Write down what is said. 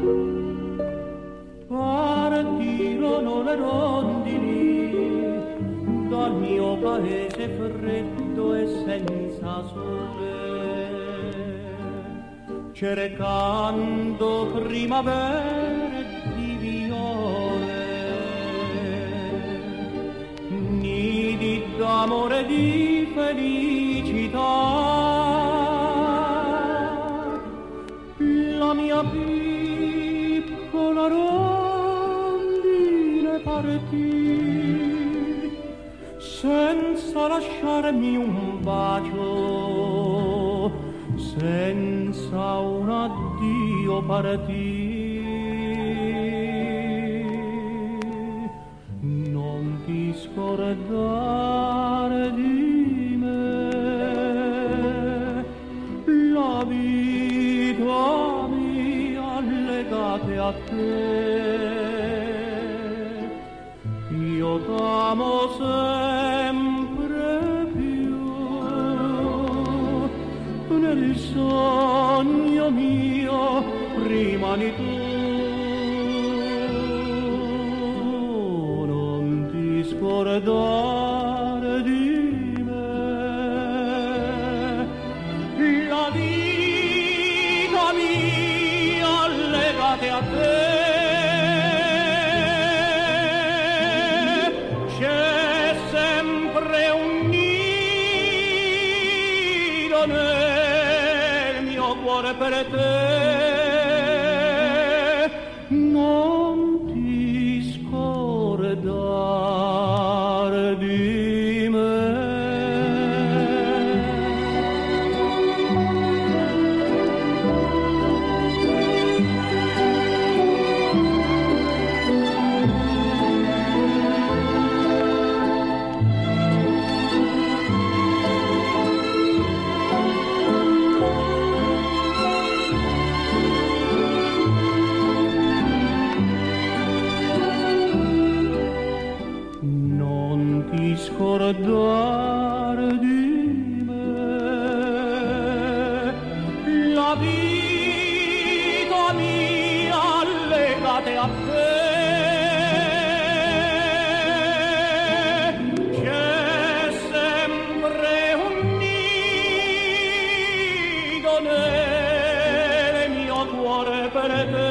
Partirono le rondini dal mio paese freddo e senza sole, cercando primavere di viole, nidi d'amore e di felicità. La mia piccola rondine partì senza lasciarmi un bacio, senza un addio partì. Non ti scordare di me, la vita mia legate a te. Io t'amo sempre più nel sogno mio, rimani tu. Non ti scordare di me, la vita mia legate a te. C'è sempre un nido nel mio cuore per te. Non ti scordare di me. Non ti scordare di me, la vita mia legate a te. C'è sempre un nido nel mio cuore per te.